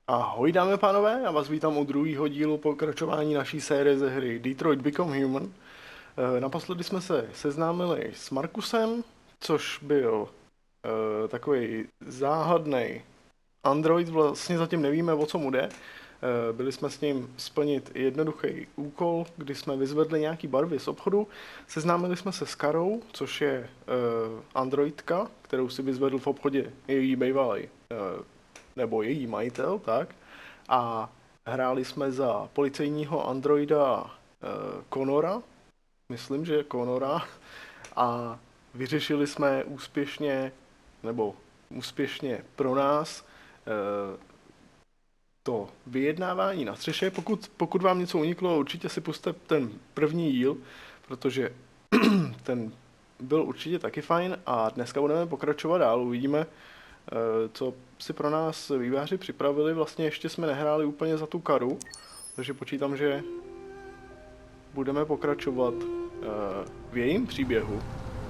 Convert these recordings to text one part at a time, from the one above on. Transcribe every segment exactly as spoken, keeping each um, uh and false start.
Ahoj dámy a pánové, já vás vítám u druhého dílu pokračování naší série ze hry Detroit Become Human. Naposledy jsme se seznámili s Markusem, což byl uh, takový záhadný android, vlastně zatím nevíme, o co mu jde. Uh, byli jsme s ním splnit jednoduchý úkol, kdy jsme vyzvedli nějaký barvy z obchodu. Seznámili jsme se s Karou, což je uh, androidka, kterou si vyzvedl v obchodě její bývalý uh, nebo její majitel, tak. A hráli jsme za policejního androida uh, Connora, myslím, že Connora, a vyřešili jsme úspěšně, nebo úspěšně pro nás, uh, to vyjednávání na střeše. Pokud, pokud vám něco uniklo, určitě si pusťte ten první díl, protože ten byl určitě taky fajn a dneska budeme pokračovat dál, uvidíme, co si pro nás vývojáři připravili. Vlastně ještě jsme nehráli úplně za tu Karu, takže počítám, že budeme pokračovat v jejím příběhu.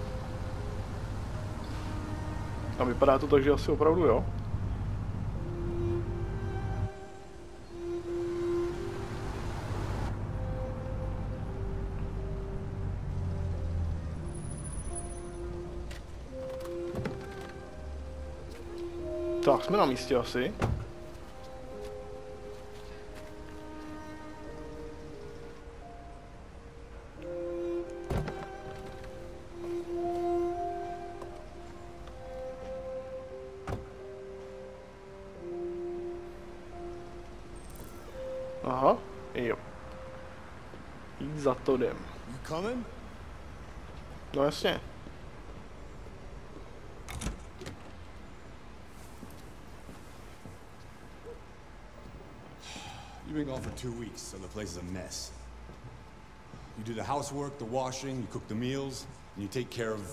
A vypadá to tak, že asi opravdu jo. Tak, jsme na místě asi. Aha, jo. Jít za to jdem. No jasně. You've been gone for two weeks, so the place is a mess. You do the housework, the washing, you cook the meals, and you take care of...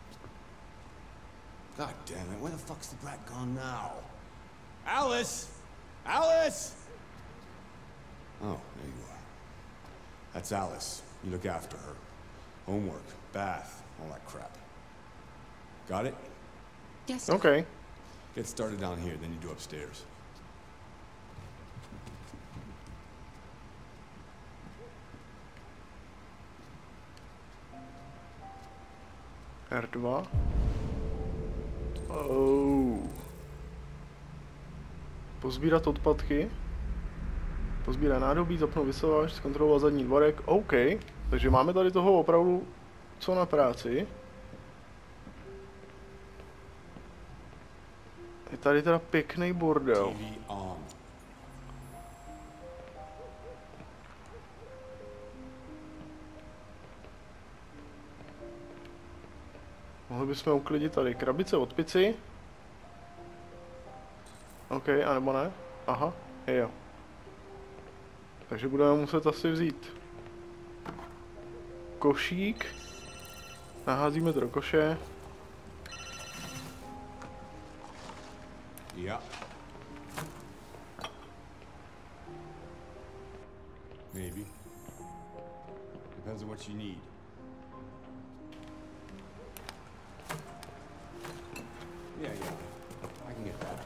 God damn it, where the fuck's the brat gone now? Alice! Alice! Oh, there you are. That's Alice. You look after her. Homework, bath, all that crap. Got it? Yes. Okay. Get started down here, then you do upstairs. R dva. Oh. Pozbírat odpadky. Pozbírat nádobí, zapnout vysavač, zkontrolovat zadní dvorek. OK. Takže máme tady toho opravdu co na práci. Je tady teda pěkný bordel. Mohli bychom uklidit tady krabice od pici. OK, anebo ne? Aha, jo. Takže budeme muset asi vzít košík. Naházíme to do koše. Yeah. Maybe. Depends on what you need. Yeah, yeah. I can get that.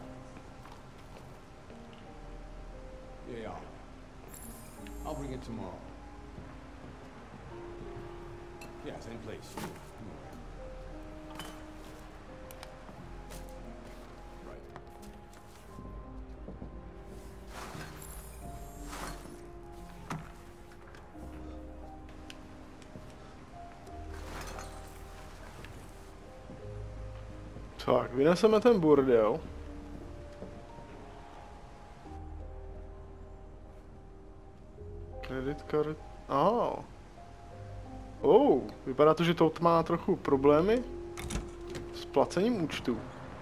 Yeah, yeah. I'll bring it tomorrow. Yeah, same place. Right. Tak, vyneseme ten bordel. Credit card. Oh. Oh, vypadá to, že to má trochu problémy s placením účtu.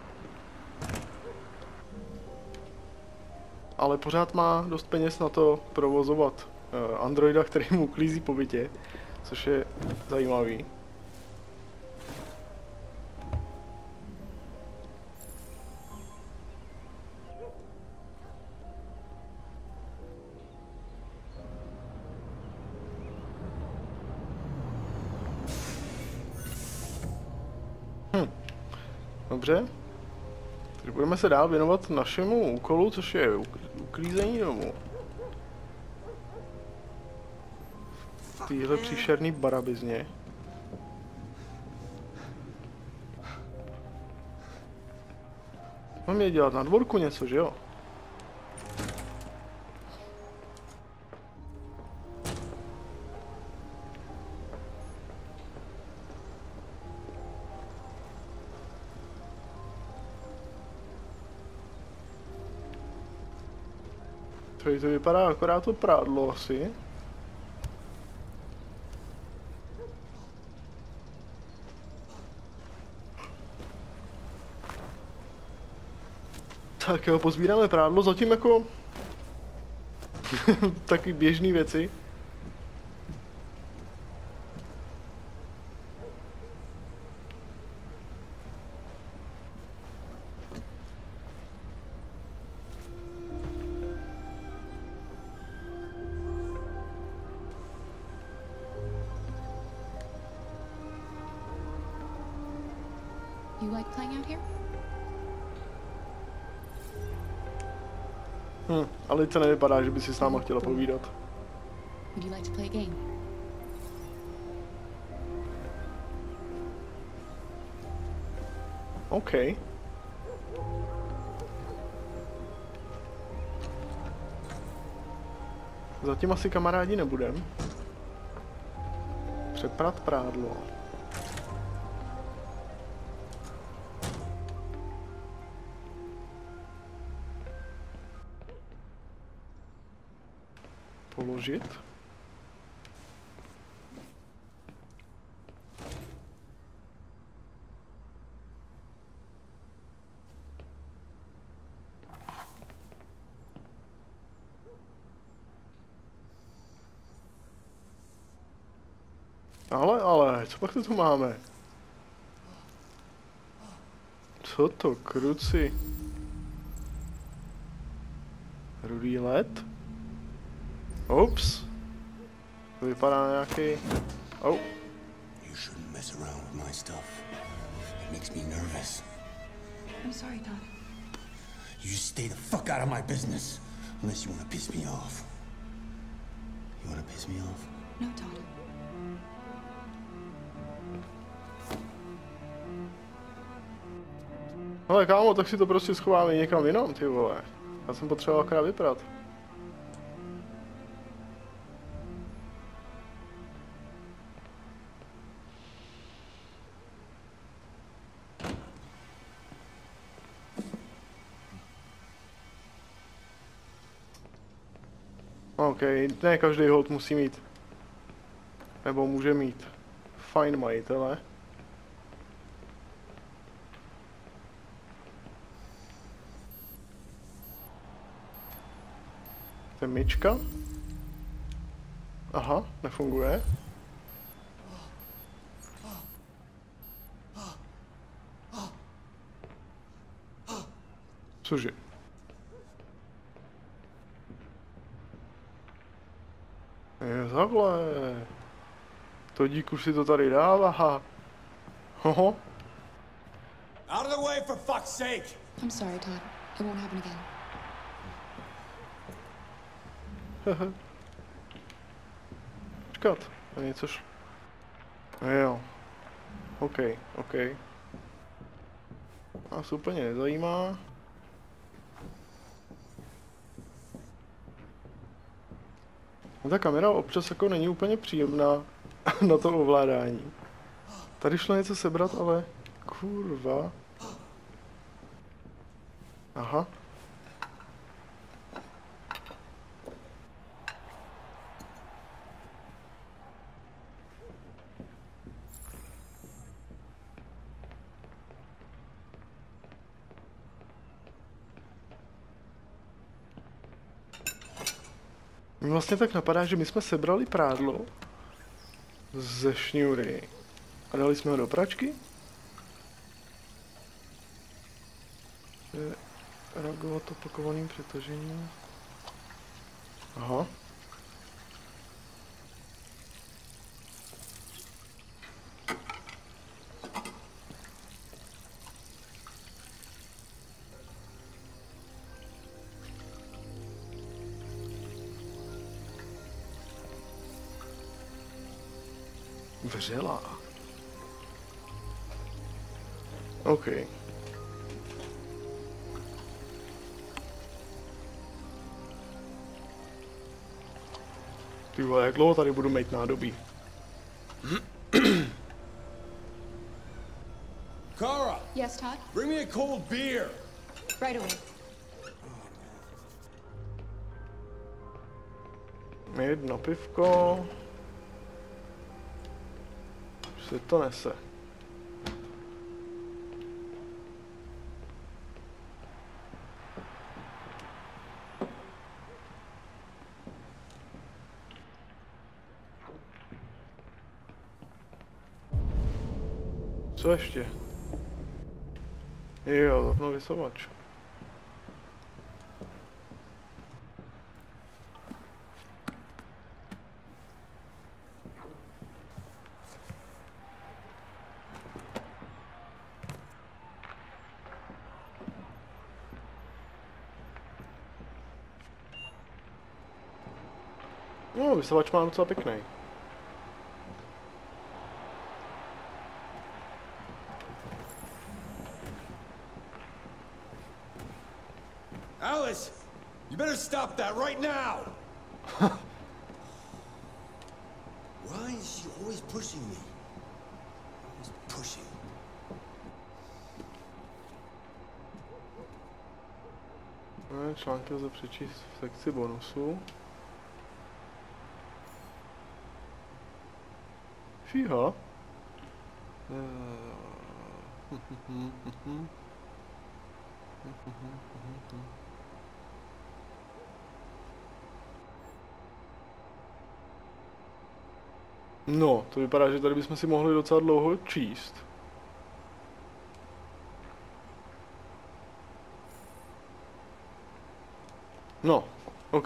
Ale pořád má dost peněz na to provozovat uh, androida, který mu uklízí po bytě, což je zajímavý. Hm. Dobře. Takže budeme se dál věnovat našemu úkolu, což je Uklízení domu. Tyhle příšerný barabizně. Mám je dělat na dvorku něco, že jo? Tady to vypadá akorát to prádlo asi. Tak jo, pozbíráme prádlo, zatím jako taky běžné věci. You like playing out here? Hm, ale to nevypadá, že by si s náma chtěla povídat. Would you like to play a game? OK. Zatím asi kamarádi nebudem. Přeprat prádlo. Položit. Ale, ale, co pak to tu máme? Co to, kruci? Rudý led? Ups. To vypadá nějaký... Oh. You shouldn't mess around with my stuff. It makes me nervous. I'm sorry, Todd. You just stay the fuck out of my business. Unless you want to piss me off. You want to piss me off? No, Todd. Ale kámo, tak si to prostě schováme někam jinam, ty vole. Já jsem potřeboval akorát vyprat. OK, ne každý hold musí mít. Nebo může mít. Fajn majitele. To je myčka. Aha, nefunguje. Cože? Je takhle. To dík už si to tady dává. Hoho. Out of the way, for fuck's sake! I'm sorry, Todd. It won't happen again. Počkat, to je něco š... Jo. OK, OK. Nás úplně nezajímá. No, ta kamera občas jako není úplně příjemná na to ovládání. Tady šlo něco sebrat, ale kurva. Aha. Mě vlastně tak napadá, že my jsme sebrali prádlo ze šňůry a dali jsme ho do pračky. Reagovat opakovaným přetažením. Aha. vřelá. OK. Ty vole, jak dlouho tady budu mít nádobí? Kara! Yes, Todd? Bring me a cold beer! Right away. Jedno pivko. Už se to nese. Co ještě? Jo, zapnu vysavač. No, vysavač má docela pěkný. Alice! You better stop that right now! Why is she always pushing me? Always pushing. No, články lze přečíst v sekci bonusu. Fíha. No, to vypadá, že tady bychom si mohli docela dlouho číst. No, OK.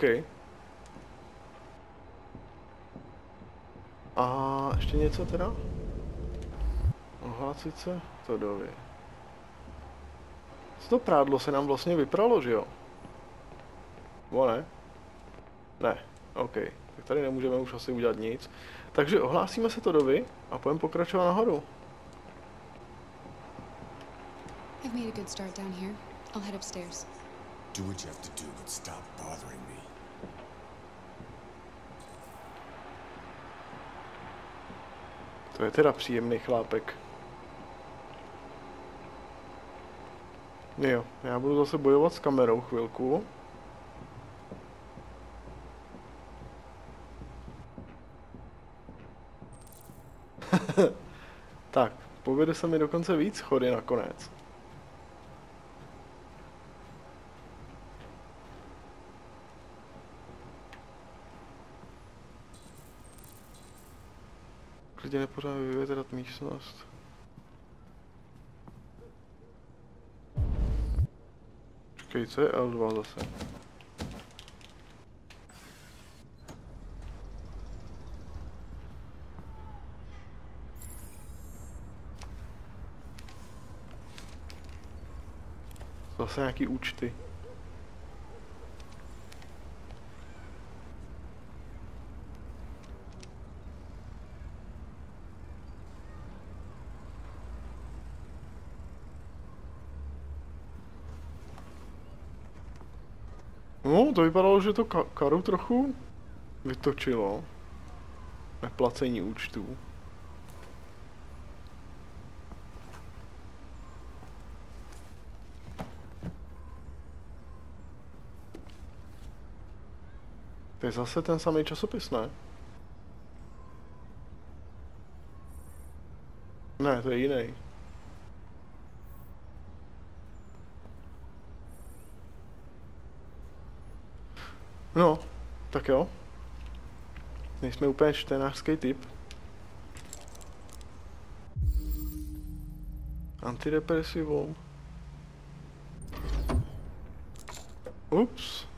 A ještě něco teda? Ohlásit se? To dově. To prádlo se nám vlastně vypralo, že jo? O ne? Ne, OK. Tak tady nemůžeme už asi udělat nic. Takže ohlásíme se to dovy a půjdeme pokračovat nahoru. I've made a good start down here. I'll head upstairs. Do what you have to do, but stop bothering me. To je teda příjemný chlápek. Jo, já budu zase bojovat s kamerou chvilku. Tak, povede se mi dokonce víc schody nakonec. Klidně nepořád vyvětrat místnost. Počkej, co je L dva zase? Zase nějaký účty. No, to vypadalo, že to ka Karu trochu vytočilo. Neplacení účtů. To je zase ten samý časopis, ne? Ne, to je jiný. No, tak jo. Nejsme úplně čtenářský typ. Antidepresivo. Ups.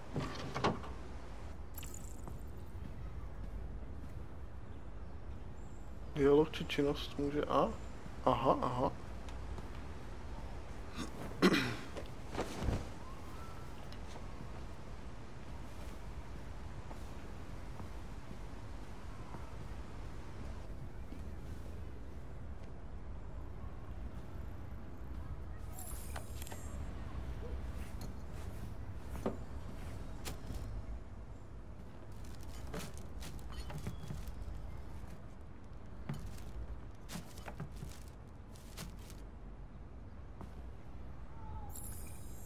Dialog či činnost může... A? Aha, aha.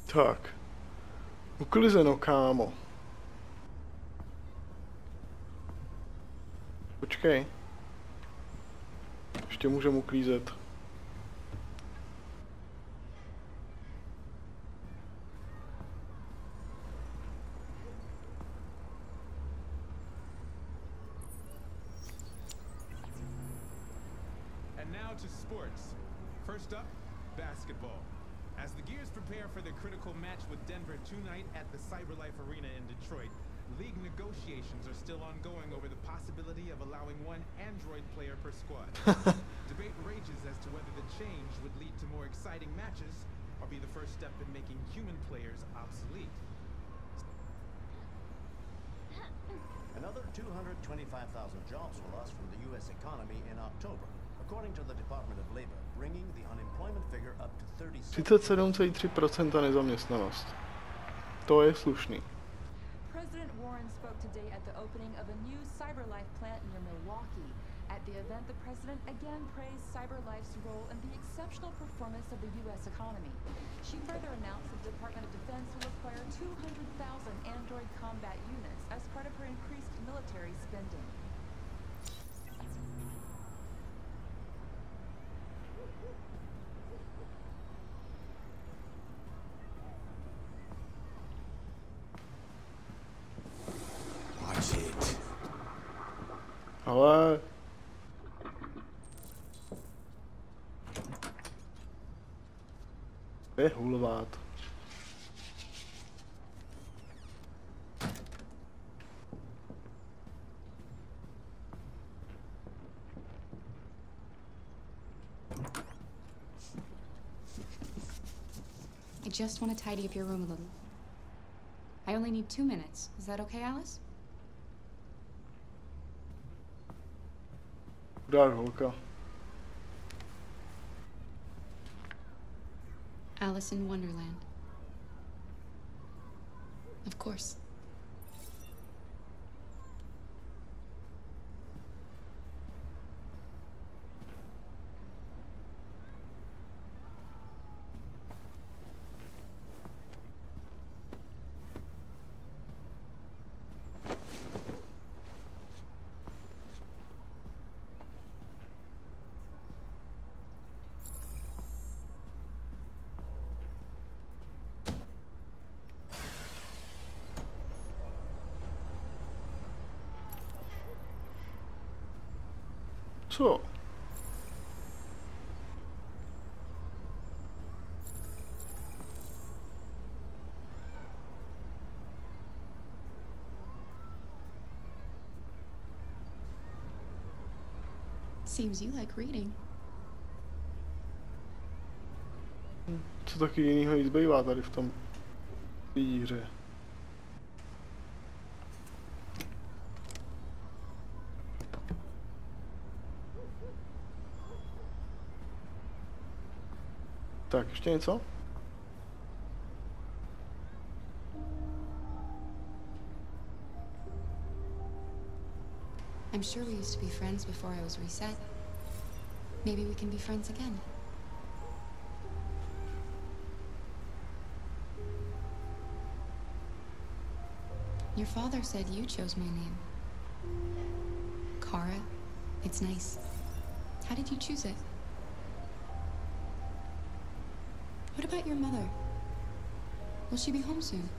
Tak. Uklizeno, kámo. Počkej. Ještě můžeme uklízet. And now to sports. First up, basketball. As the Gears prepare for their critical match with Denver tonight at the CyberLife Arena in Detroit, league negotiations are still ongoing over the possibility of allowing one Android player per squad. Debate rages as to whether the change would lead to more exciting matches or be the first step in making human players obsolete. Another two hundred twenty-five thousand jobs were lost from the U S economy in October, according to the Department of Labor, bringing the unemployment figure up to třicet sedm celá tři procenta nezaměstnanost. To je slušný. President Warren spoke today at the opening of a new CyberLife plant near Milwaukee. At the event, the president again praised CyberLife's role in the exceptional performance of the U S economy. She further announced the Department of Defense will acquire two hundred thousand Android combat units as part of her increased military spending. Watch it. Ale... To je hulvát. I just want to tidy up your room a little. I only need two minutes. Is that okay, Alice? Chudák holka. Alice in Wonderland. Of course. Co? Seems you like reading. Co taky jinýho jí zbývá tady v tom díře? Tak, ještě něco? I'm sure we used to be friends before I was reset. Maybe we can be friends again. Your father said you chose my name. Kara. It's nice. How did you choose it? What about your mother? Will she be home soon?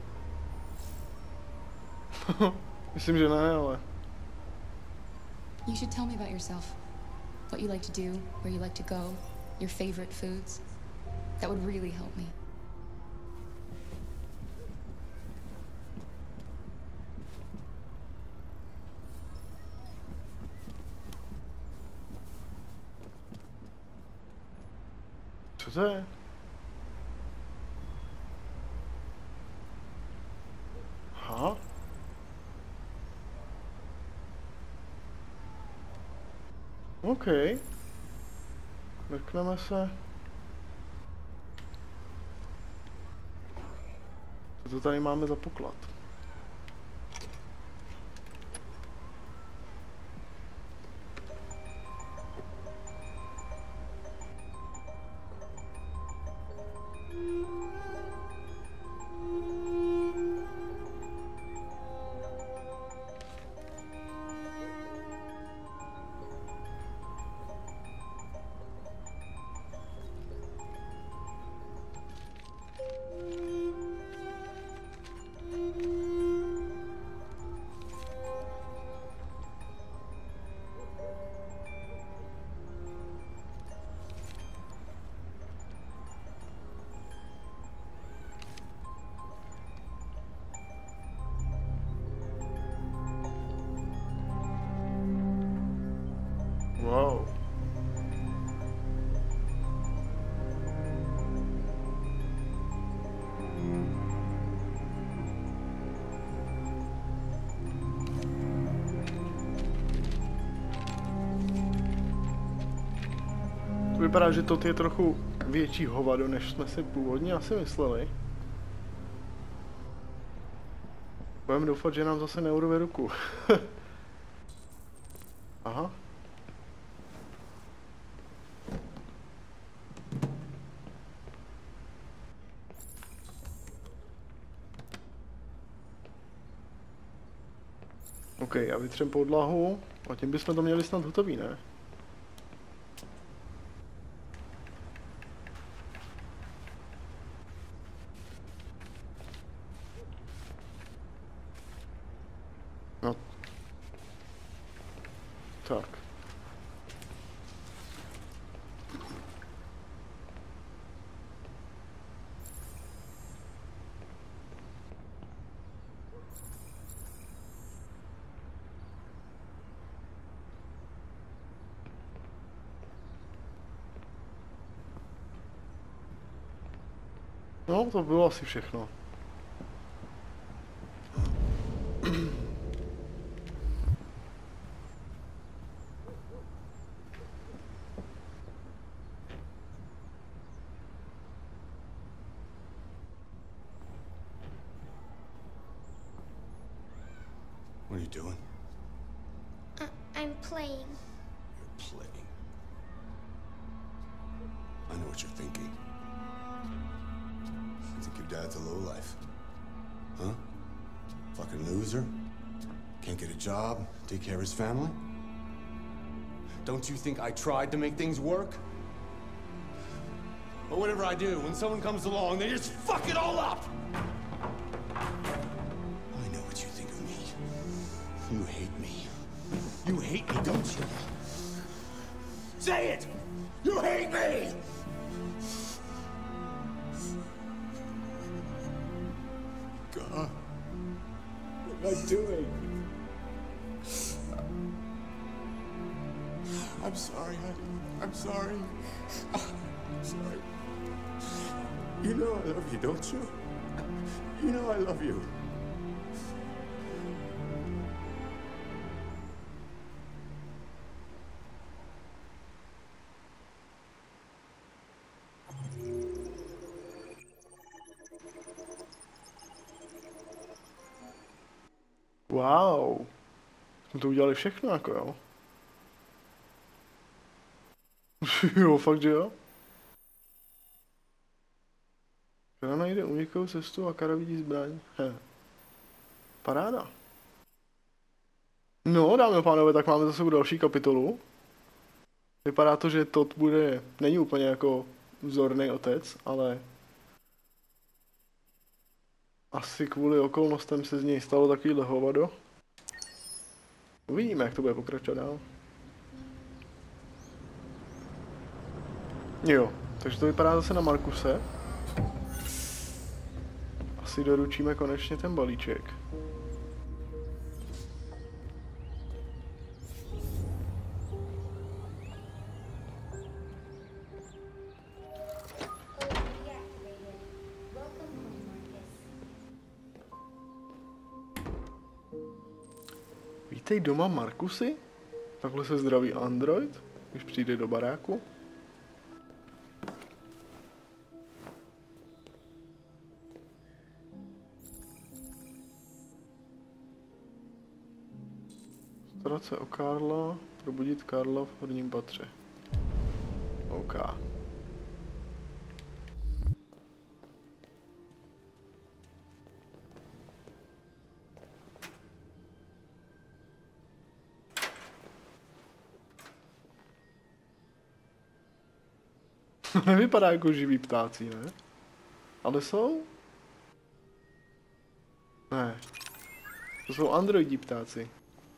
Myslím, že ne, ale... You should tell me about yourself. What you like to do, where you like to go, your favorite foods. That would really help me. Co to je? Aha. OK. Mrkneme se. Co to tady máme za poklad? vypadá, že to je trochu větší hovado, než jsme si původně asi mysleli. Budeme doufat, že nám zase neurve ruku. Aha. OK, já vytřem podlahu a tím bychom to měli snad hotový, ne? No. Tak. No, to bylo asi všechno. What are you doing? Uh, I'm playing. You're playing. I know what you're thinking. You think your dad's a lowlife? Huh? Fucking loser? Can't get a job, take care of his family? Don't you think I tried to make things work? But whatever I do, when someone comes along, they just fuck it all up! I know what you think of me. You hate me. You hate me, don't you? Say it! You hate me! God. What am I doing? I'm sorry, honey. I'm sorry. I'm sorry. You know I love you, don't you? You know I love you. Wow. Jsme to udělali všechno, jako jo. Jo, fakt, že jo? Kara najde unikovou cestu a Kara vidí zbraň. He. Paráda. No, dámy a pánové, tak máme za sebou další kapitolu. Vypadá to, že Todd bude, není úplně jako vzorný otec, ale asi kvůli okolnostem se z něj stalo takovýhle hovado. Uvidíme, jak to bude pokračovat dál. Jo, takže to vypadá zase na Markuse. Asi doručíme konečně ten balíček. Vítej doma, Markusy? Takhle se zdraví android, když přijde do baráku. Starat se o Karla, probudit Karla v horním patře. OK. Nevypadá jako živí ptáci, ne? Ale jsou? Ne. To jsou androidí ptáci.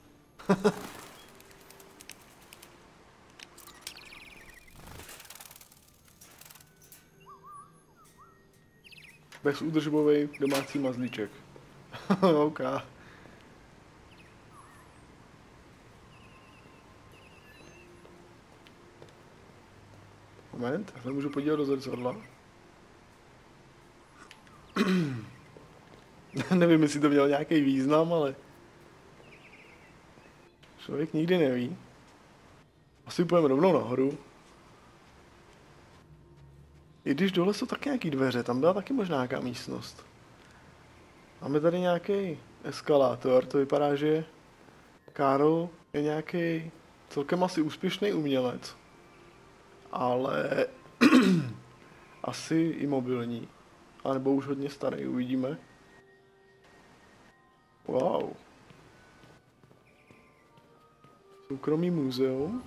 Bezúdržbový domácí mazlíček. OK. Moment, já se můžu podívat do zrcadla. Nevím, jestli to mělo nějaký význam, ale člověk nikdy neví. Asi půjdeme rovnou nahoru. i když dole jsou taky nějaký dveře, tam byla taky možná nějaká místnost. Máme tady nějaký eskalátor, to vypadá, že Karl je nějaký celkem asi úspěšný umělec, ale asi i mobilní, anebo už hodně starý, uvidíme. Wow. Soukromý muzeum.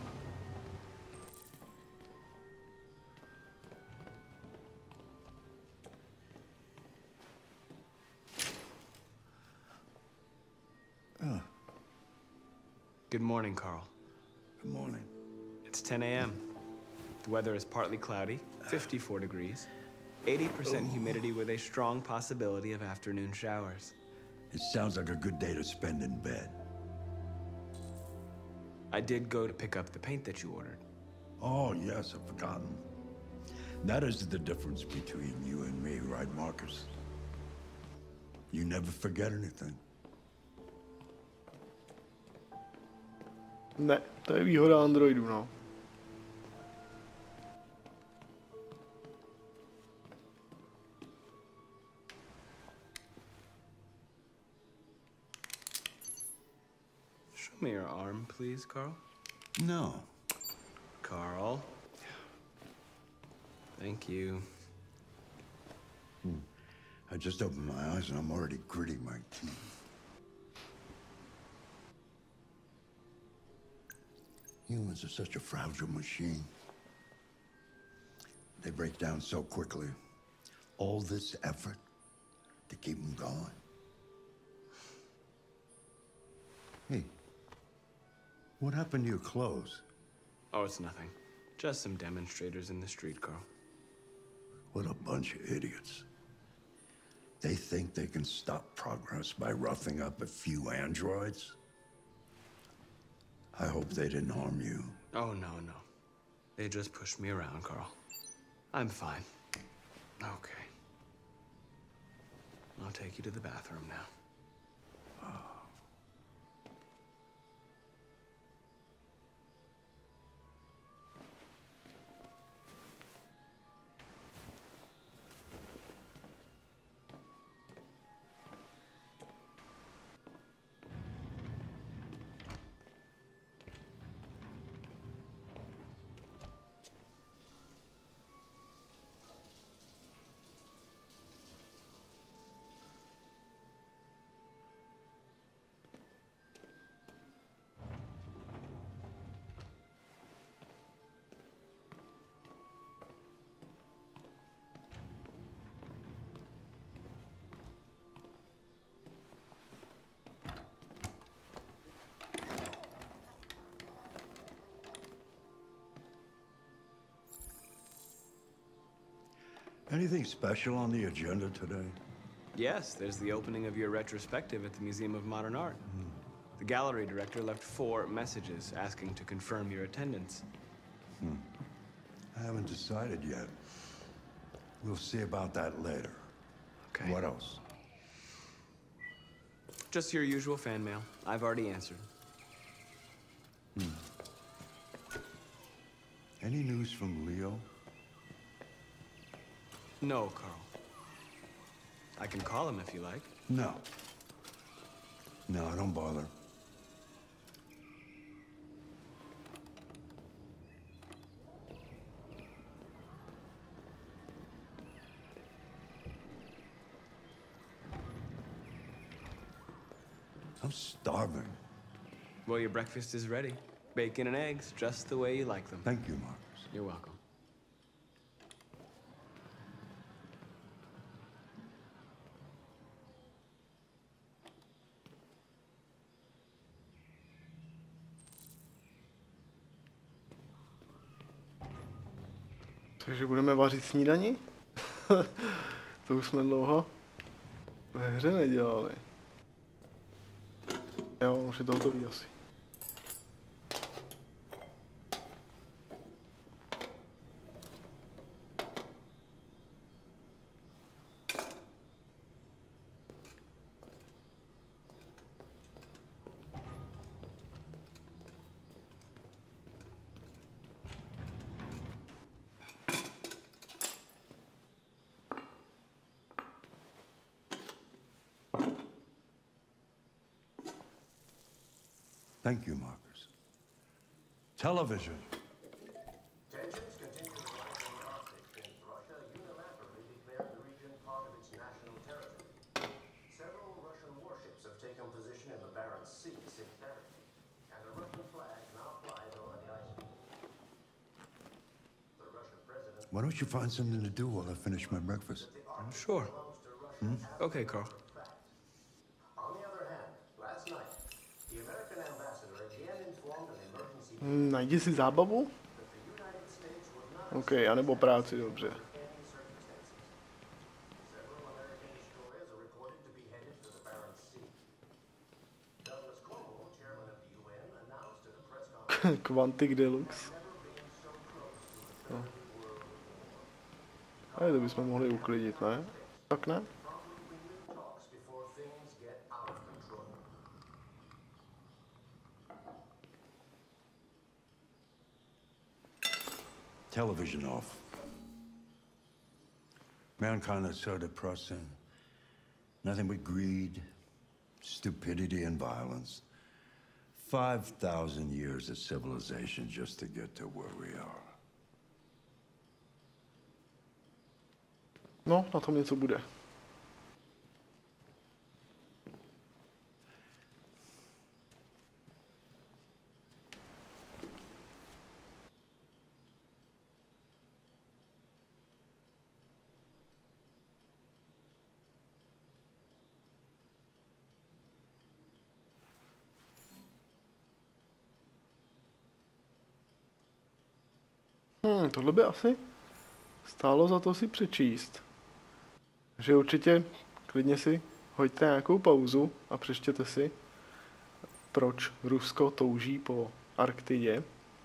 Good morning, Carl. Good morning. It's ten A M The weather is partly cloudy, fifty-four degrees, eighty percent humidity with a strong possibility of afternoon showers. It sounds like a good day to spend in bed. I did go to pick up the paint that you ordered. Oh, yes, I've forgotten. That is the difference between you and me, right, Marcus? You never forget anything. Ne, to je výhoda Androidu, no. Show me your arm, please, Carl. No. Carl. Thank you. Hmm. I just opened my eyes and I'm already gritting my teeth. Humans are such a fragile machine. They break down so quickly. All this effort to keep them going. Hey, what happened to your clothes? Oh, it's nothing. Just some demonstrators in the street, Carl. What a bunch of idiots. They think they can stop progress by roughing up a few androids? I hope they didn't harm you. Oh, no, no. They just pushed me around, Carl. I'm fine. Okay. I'll take you to the bathroom now. Anything special on the agenda today? Yes, there's the opening of your retrospective at the Museum of Modern Art. Mm. The gallery director left four messages asking to confirm your attendance. Hmm. I haven't decided yet. We'll see about that later. Okay. What else? Just your usual fan mail. I've already answered. Hmm. Any news from Leo? No, Carl. I can call him if you like. No. No, don't bother. I'm starving. Well, your breakfast is ready. Bacon and eggs, just the way you like them. Thank you, Marcus. You're welcome. Takže budeme vařit snídani? To už jsme dlouho ve hře nedělali. Jo, už je to hotový asi. Thank you, Marcus. Television. Tensions continue to rise in the Arctic as Russia unilaterally declared the region part of its national territory. Several Russian warships have taken position in the Barents Sea sympathetically, and a Russian flag now flies over the ice. The Russian president... Why don't you find something to do while I finish my breakfast? I'm sure. Hmm? Okay, Carl. On the other hand, last night, the American ambassador again informed an emergency Hmm, najdi si zábavu? that the United States would not OK, anebo práci, dobře. any circumstances. Several American destroyers are reported to be headed for the Barents Sea. Douglas Cornwall, chairman of the U N, announced at a press conference Quantic Deluxe. never been so close to a third world war. Ale to bychom mohli uklidit, ne? Tak ne? Promptly renew talks before things get out of control. Television off. Mankind is so depressing. Nothing but greed, stupidity, and violence. Five thousand years of civilization just to get to where we are. No, na tom něco bude. Hmm, tohle by asi stálo za to si přečíst. Že určitě klidně si hoďte nějakou pauzu a přečtěte si, proč Rusko touží po Arktidě.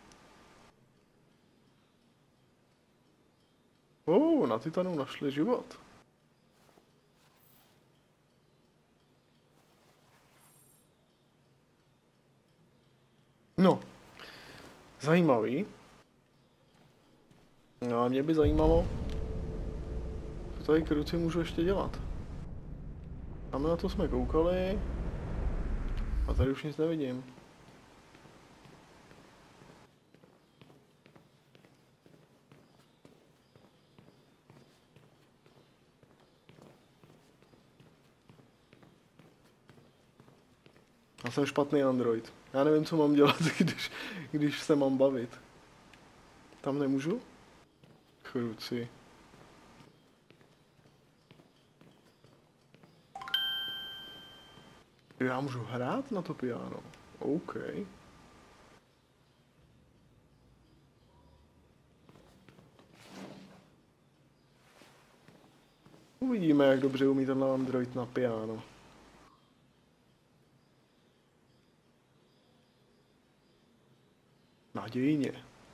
Oh, na Titanu našli život. No, zajímavý. No a mě by zajímalo, co tady kruci můžu ještě dělat. A my na to jsme koukali. A tady už nic nevidím. Já jsem špatný android. Já nevím, co mám dělat, když, když se mám bavit. Tam nemůžu? Kruci. Já můžu hrát na to piano. OK. Uvidíme, jak dobře umí tenhle android na piano. Nadějně.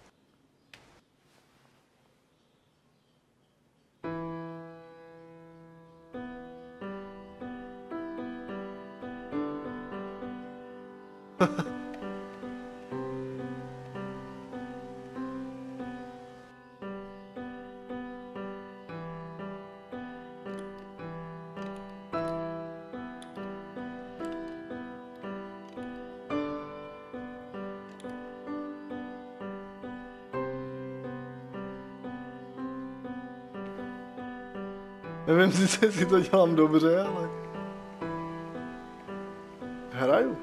Nevím sice, jestli to dělám dobře, ale... Hraju.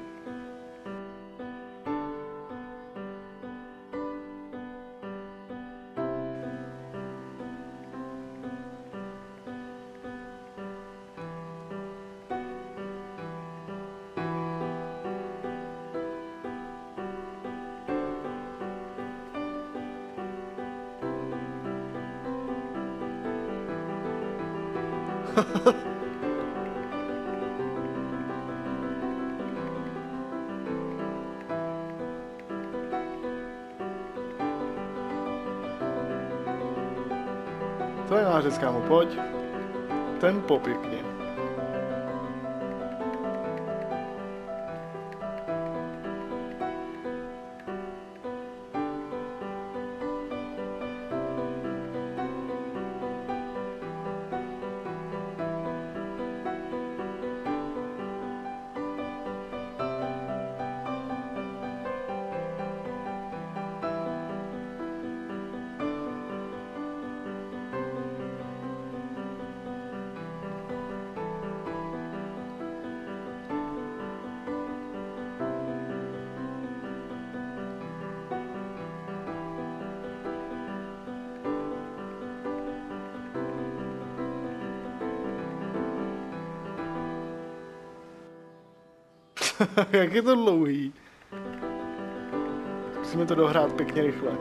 To je nářez, kámo, pojď. Tempo pěkně. Jak je to dlouhý. Musíme to dohrát pěkně rychle.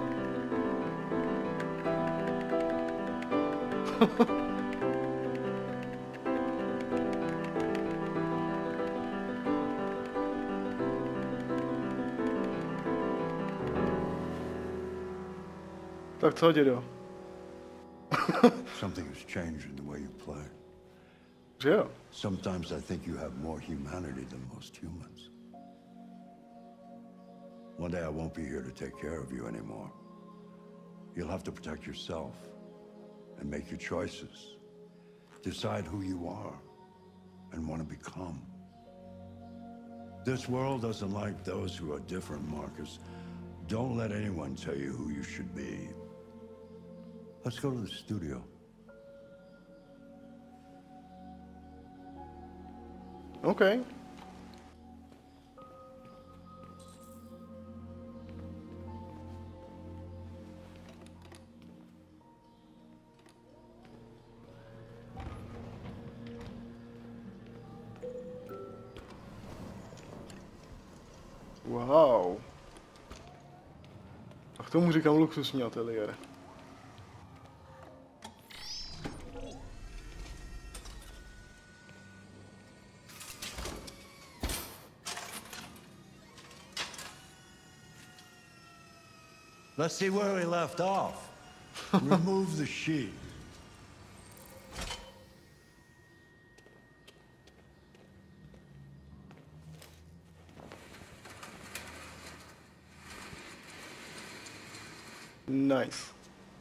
Tak co, dědo? Something has changed in the way you play. Že jo? Sometimes I think you have more humanity than most humans. One day I won't be here to take care of you anymore. You'll have to protect yourself and make your choices. Decide who you are and want to become. This world doesn't like those who are different, Marcus. Don't let anyone tell you who you should be. Let's go to the studio. OK. Wow. A k tomu říkám luxusní ateliér. Let's see where we left off. Remove the sheet. Nice.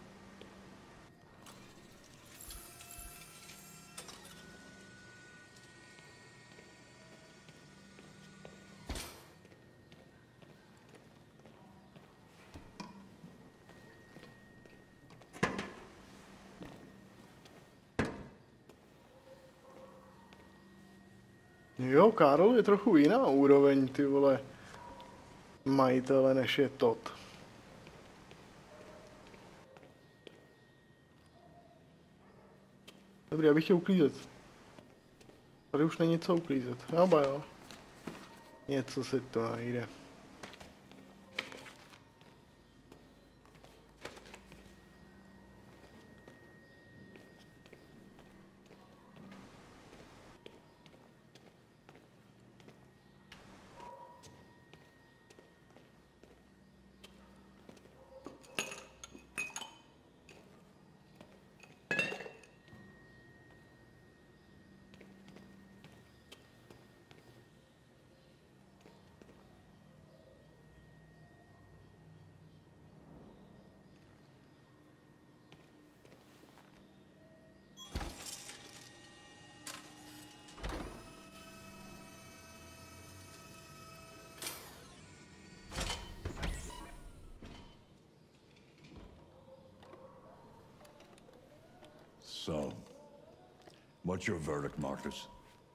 Jo, Karl je trochu jiná úroveň, ty vole, majitele, než je Todd. Dobrý, já bych chtěl uklízet. Tady už není co uklízet. Jo, ba jo. Něco se to najde. So, what's your verdict, Marcus?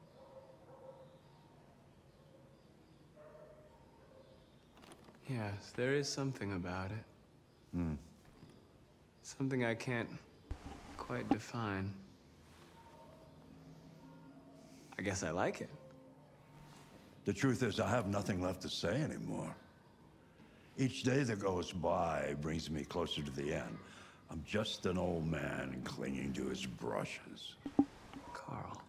Yes, there is something about it. Hmm. Something I can't quite define. I guess I like it. The truth is, I have nothing left to say anymore. Each day that goes by brings me closer to the end. I'm just an old man clinging to his brushes. Carl.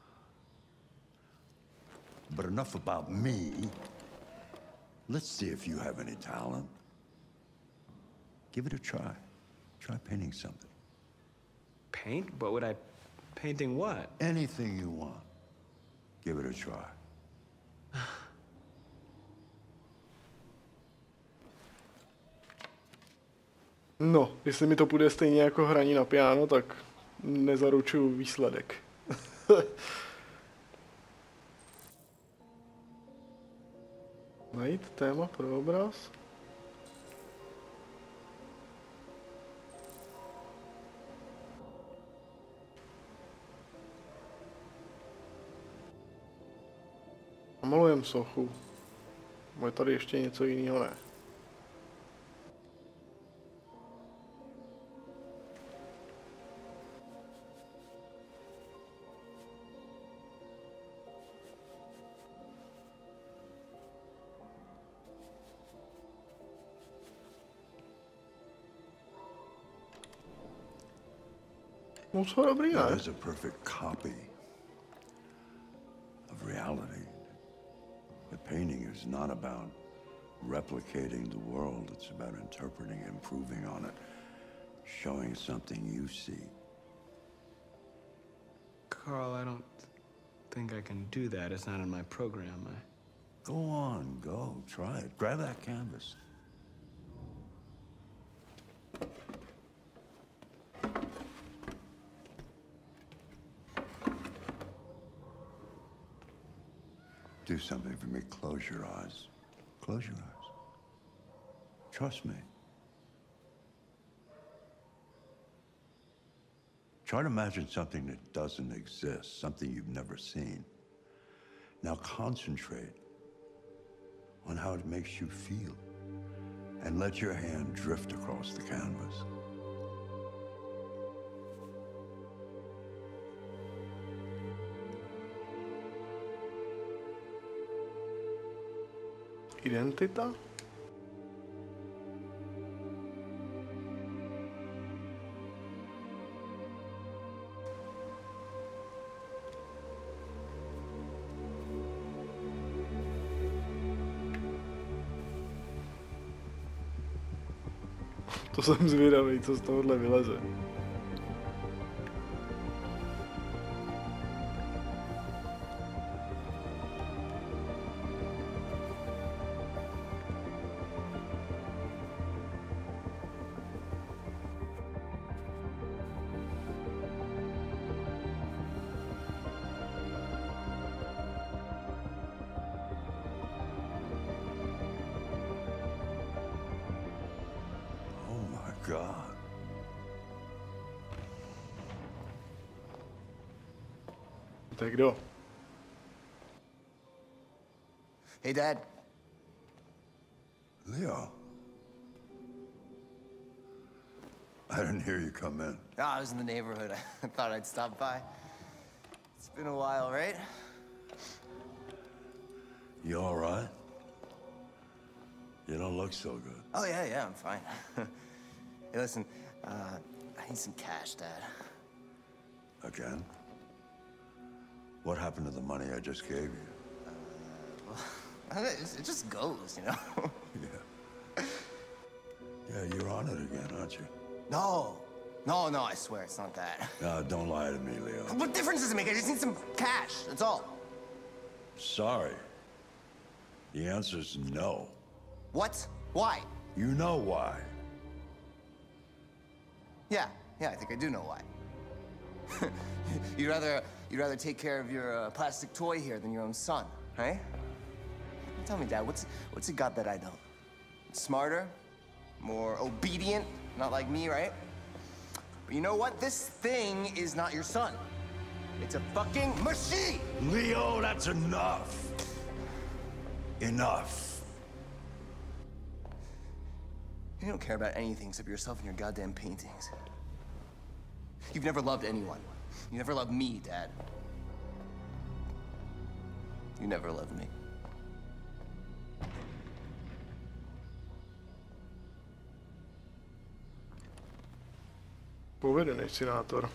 But enough about me. Let's see if you have any talent. Give it a try. Try painting something. Paint? What would I... Painting what? Anything you want. Give it a try. No, jestli mi to půjde stejně jako hraní na piano, tak nezaručuju výsledek. Najít téma pro obraz. Malujem sochu. Je tady ještě něco jiného, ne? Moc dobrý, ne? It is a perfect copy of reality. But painting is not about replicating the world. It's about interpreting, improving on it, showing something you see. Carl, I don't think I can do that. It's not in my program. I... Go on, go, try it. Grab that canvas. Do something for me. Close your eyes. Close your eyes. Trust me. Try to imagine something that doesn't exist, something you've never seen. Now concentrate on how it makes you feel, and let your hand drift across the canvas. Identita? To jsem zvědavý, co z tohohle vyleze. God. Tak kdo? Hey, Dad. Leo. I didn't hear you come in. Oh, I was in the neighborhood. I thought I'd stop by. It's been a while, right? You all right? You don't look so good. Oh, yeah, yeah, I'm fine. Hey, listen, uh, I need some cash, Dad. Again? What happened to the money I just gave you? Uh, well, it just goes, you know? Yeah. Yeah, you're on it again, aren't you? No. No, no, I swear, it's not that. No, don't lie to me, Leo. What difference does it make? I just need some cash, that's all. Sorry. The answer's no. What? Why? You know why. Yeah, yeah, I think I do know why. you'd rather you'd rather take care of your uh, plastic toy here than your own son, right? Tell me, Dad, what's what's it got that I don't? Smarter, more obedient, not like me, right? But you know what? This thing is not your son. It's a fucking machine. Leo, that's enough. Enough. You don't care about anything except yourself and your goddamn paintings. You've never loved anyone. You never loved me, Dad. You never loved me. Povedený senátor.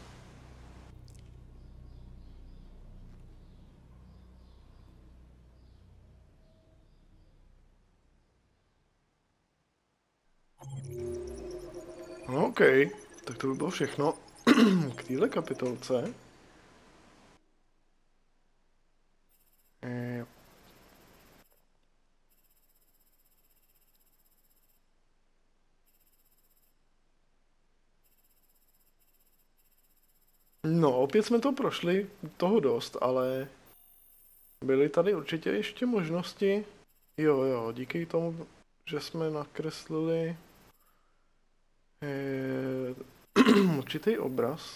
No, OK, tak to by bylo všechno k téhle kapitolce. E... No, opět jsme to prošli, toho dost, ale byly tady určitě ještě možnosti. Jo, jo, díky tomu, že jsme nakreslili eh, určitý obraz.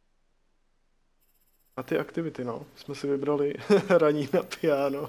A ty aktivity, no, jsme si vybrali hraní na piano.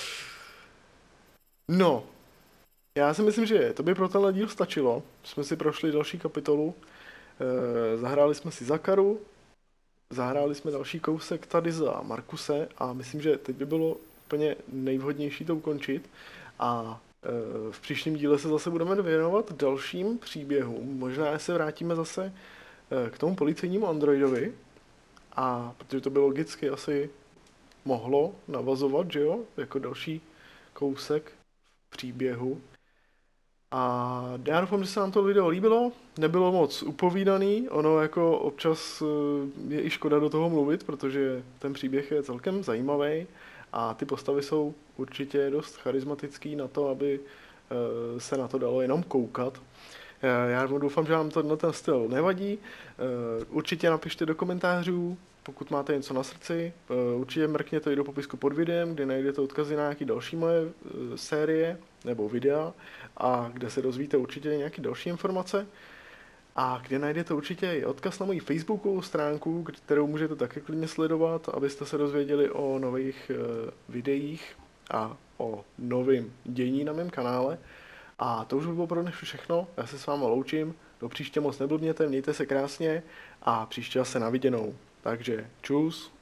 No, já si myslím, že to by pro tenhle díl stačilo. Jsme si prošli další kapitolu, eh, zahráli jsme si Zakaru, zahráli jsme další kousek tady za Markuse a myslím, že teď by bylo úplně nejvhodnější to ukončit a e, v příštím díle se zase budeme věnovat dalším příběhům. Možná se vrátíme zase k tomu policejnímu androidovi, a protože to by logicky asi mohlo navazovat, že jo, jako další kousek v příběhu. A já doufám, že se nám to video líbilo, nebylo moc upovídaný, ono jako občas je i škoda do toho mluvit, protože ten příběh je celkem zajímavý a ty postavy jsou určitě dost charismatický na to, aby se na to dalo jenom koukat. Já doufám, že vám to ten styl nevadí. Určitě napište do komentářů, pokud máte něco na srdci. Určitě mrkněte i do popisku pod videem, kde najdete odkazy na nějaké další moje série nebo videa a kde se dozvíte určitě nějaké další informace. A kde najdete určitě i odkaz na moji facebookovou stránku, kterou můžete také klidně sledovat, abyste se dozvěděli o nových videích a o novém dění na mém kanále. A to už by bylo pro dnešní všechno. Já se s vámi loučím. Do příště moc neblbněte, mějte se krásně a příště se na viděnou. Takže čus.